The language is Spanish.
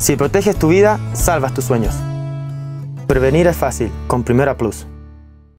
Si proteges tu vida, salvas tus sueños. Prevenir es fácil, con Primera Plus.